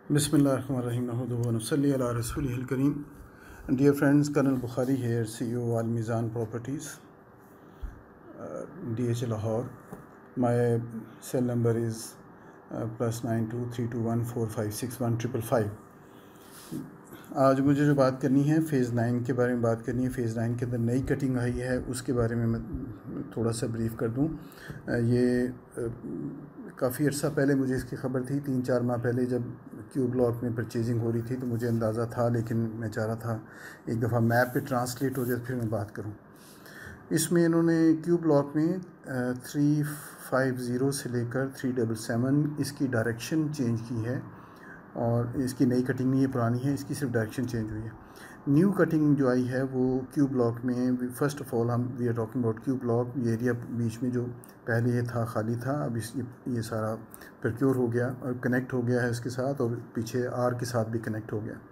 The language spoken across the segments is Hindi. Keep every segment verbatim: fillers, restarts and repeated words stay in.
बिस्मिल्लाहिर्रहमानिर्रहीम नहमदुहु व नसल्ली अला रसूलिहिल करीम. Dear friends, Colonel Bukhari here, C E O Al Mizan Properties, uh, D H Lahore. My cell number is uh, plus nine two three two one four five six one triple five. आज मुझे जो बात करनी है फ़ेज़ नाइन के बारे में बात करनी है. फ़ेज़ नाइन के अंदर नई कटिंग आई है, उसके बारे में मैं थोड़ा सा ब्रीफ़ कर दूं. ये काफ़ी अर्सा पहले मुझे इसकी ख़बर थी, तीन चार माह पहले जब क्यू ब्लॉक में परचेजिंग हो रही थी तो मुझे अंदाज़ा था, लेकिन मैं चाह रहा था एक दफ़ा मैप पे ट्रांसलेट हो जाए फिर मैं बात करूं. इसमें इन्होंने क्यू ब्लॉक में थ्री फाइव ज़ीरो से लेकर थ्री डबल सेवन इसकी डायरेक्शन चेंज की है. और इसकी नई कटिंग नहीं है, पुरानी है, इसकी सिर्फ डायरेक्शन चेंज हुई है. न्यू कटिंग जो आई है वो क्यू ब्लॉक में, फर्स्ट ऑफ ऑल हम we are talking about Q block. ये एरिया बीच में जो पहले ये था खाली था, अब इस ये, ये सारा प्रक्योर हो गया और कनेक्ट हो गया है इसके साथ, और पीछे आर के साथ भी कनेक्ट हो गया.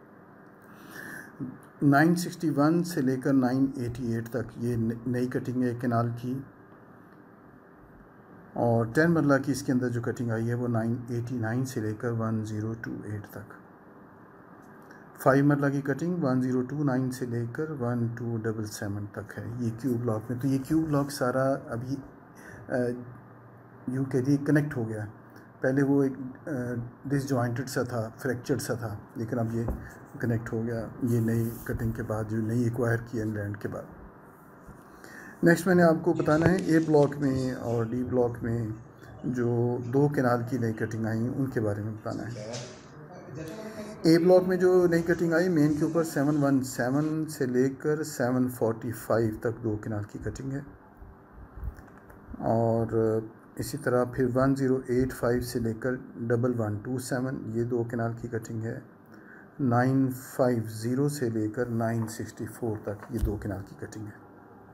नाइन सिक्सटी वन से लेकर नाइन एटी एट तक ये नई कटिंग है केनाल की, और टेन मरला की इसके अंदर जो कटिंग आई है वो नाइन एटी नाइन से लेकर वन ज़ीरो टू एट तक. फाइव मरला की cutting one zero two nine से लेकर वन टू डबल सेवन तक है ये क्यू ब्लॉक में. तो ये क्यू ब्लॉक सारा अभी यूँ कह दिए कनेक्ट हो गया. पहले वो एक डिसजॉइंटेड सा था, फ्रैक्चर्ड सा था, लेकिन अब ये कनेक्ट हो गया ये नई कटिंग के बाद, जो नई एक्वायर की लैंड के बाद. नेक्स्ट मैंने आपको बताना है ए ब्लॉक में और डी ब्लॉक में जो दो केनाल की नई कटिंग आई उनके बारे में बताना है. ए ब्लॉक में जो नई कटिंग आई मेन के ऊपर सेवन वन सेवन से लेकर सेवन फोर्टी फाइव तक दो केनाल की कटिंग है. और इसी तरह फिर वन ज़ीरो एट फाइव से लेकर डबल वन टू सेवन ये दो केनाल की कटिंग है. नाइन फाइव ज़ीरो से लेकर नाइन सिक्सटी फोर तक ये दो केनाल की कटिंग है.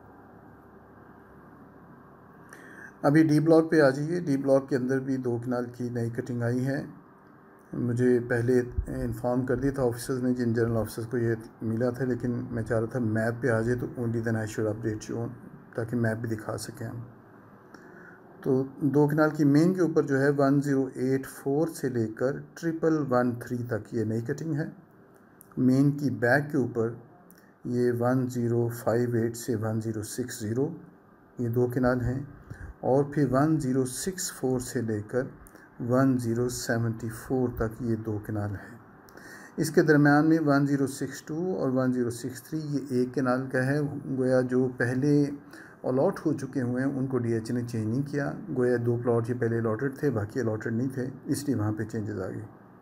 अभी डी ब्लॉक पे आ जाइए. डी ब्लॉक के अंदर भी दो केनाल की नई कटिंग आई है. मुझे पहले इन्फॉर्म कर दिया था ऑफिसर्स ने, जिन जनरल ऑफिसर्स को ये मिला था, लेकिन मैं चाह रहा था मैप पे आ जाए तो only then I should update you, ताकि मैप भी दिखा सकें हम. तो दो केनाल की मेन के ऊपर जो है वन ज़ीरो एट फोर से लेकर ट्रिपल वन थ्री तक ये नई कटिंग है. मेन की बैक के ऊपर ये वन ज़ीरो फाइव एट से वन ज़ीरो सिक्स ज़ीरो ये दो केनाल हैं. और फिर वन ज़ीरो सिक्स फोर से लेकर वन ज़ीरो सेवेंटी फोर तक ये दो केनाल है. इसके दरमियान में वन ज़ीरो सिक्स टू और वन ज़ीरो सिक्स थ्री ये एक केनाल का है. गोया जो पहले अलॉट हो चुके हुए हैं उनको डीएच ने चेंज नहीं किया. गोया दो प्लॉट ये पहले अलॉटेड थे, बाकी अलॉटेड नहीं थे, इसलिए वहाँ पे चेंजेस आ गए.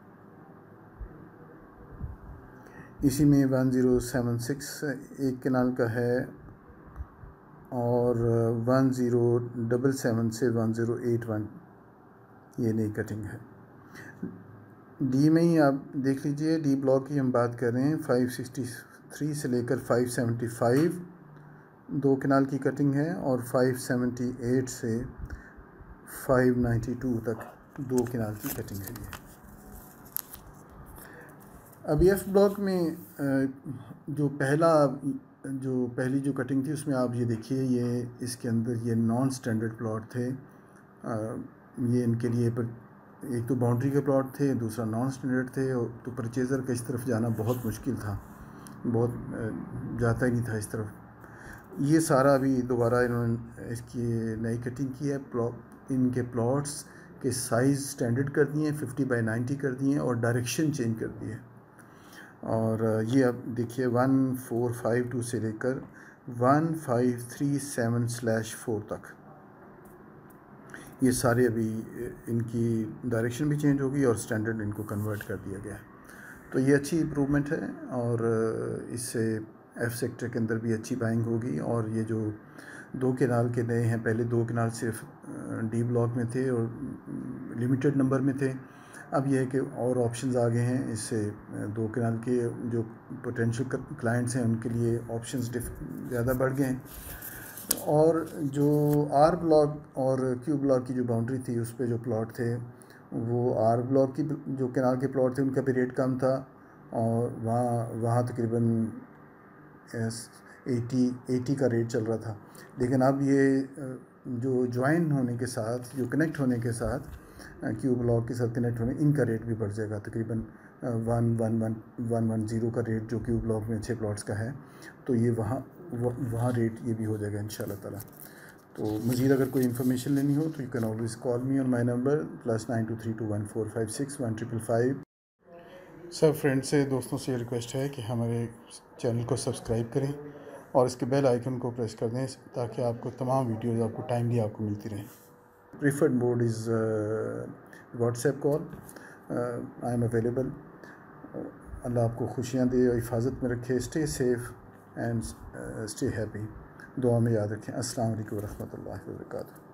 इसी में वन ज़ीरो सेवन सिक्स एक केनाल का है, और वन ज़ीरो डबल सेवन से वन ज़ीरो एट वन ये नई कटिंग है. डी में ही आप देख लीजिए, डी ब्लॉक की हम बात कर रहे हैं. फाइव सिक्सटी थ्री से लेकर फाइव सेवेंटी फाइव दो केनाल की कटिंग है, और फाइव सेवेंटी एट से फाइव नाइन्टी टू तक दो केनाल की कटिंग है ये. अब एफ ब्लॉक में जो पहला जो पहली जो कटिंग थी उसमें आप ये देखिए, ये इसके अंदर ये नॉन स्टैंडर्ड प्लॉट थे. ये इनके लिए पर एक तो बाउंड्री के प्लॉट थे, दूसरा नॉन स्टैंडर्ड थे, और तो परचेज़र का इस तरफ जाना बहुत मुश्किल था, बहुत जाता ही नहीं था इस तरफ. ये सारा अभी दोबारा इन्होंने इसकी नई कटिंग की है. प्लॉट इनके प्लॉट्स के साइज़ स्टैंडर्ड कर दिए हैं, फिफ्टी बाई नाइन्टी कर दिए हैं, और डायरेक्शन चेंज कर दी है. और ये अब देखिए वन फोर फाइव टू से लेकर one five three seven slash four तक ये सारे अभी इनकी डायरेक्शन भी चेंज होगी और स्टैंडर्ड इनको कन्वर्ट कर दिया गया है. तो ये अच्छी इम्प्रूवमेंट है, और इससे एफ सेक्टर के अंदर भी अच्छी बाइंग होगी. और ये जो दो केनाल के नए हैं, पहले दो केनाल सिर्फ डी ब्लॉक में थे और लिमिटेड नंबर में थे, अब यह है कि और ऑप्शंस आ गए हैं. इससे दो केनाल के जो पोटेंशियल क्लाइंट्स हैं उनके लिए ऑप्शंस ज़्यादा बढ़ गए हैं. और जो आर ब्लॉक और क्यू ब्लॉक की जो बाउंड्री थी उस पर जो प्लॉट थे, वो आर ब्लॉक की जो केनाल के प्लॉट थे उनका भी रेट कम था, और वहाँ वहाँ तकरीबन एटी एटी का रेट चल रहा था. लेकिन अब ये जो ज्वाइन होने के साथ, जो कनेक्ट होने के साथ क्यू ब्लॉक के साथ कनेक्ट होने इनका रेट भी बढ़ जाएगा तकरीबन one one one one one zero का रेट जो क्यू ब्लॉक में छः प्लॉट्स का है, तो ये वहाँ वहाँ रेट ये भी हो जाएगा इंशाल्लाह ताला। तो मज़ीद अगर कोई इन्फॉर्मेशन लेनी हो तो you can always call me on my number plus nine two three two one four five six one triple five. सब फ्रेंड्स से दोस्तों से ये रिक्वेस्ट है कि हमारे चैनल को सब्सक्राइब करें और इसके बेल आइकन को प्रेस कर दें ताकि आपको तमाम वीडियोज़ आपको टाइमली आपको मिलती रहें। Preferred mode is WhatsApp call, I am available. Allah आपको खुशियाँ दे और हिफाजत में रखे। Stay safe and stay happy. दुआ में याद रखें। अस्सलाम वालेकुम व रहमतुल्लाहि व बरकातुहू।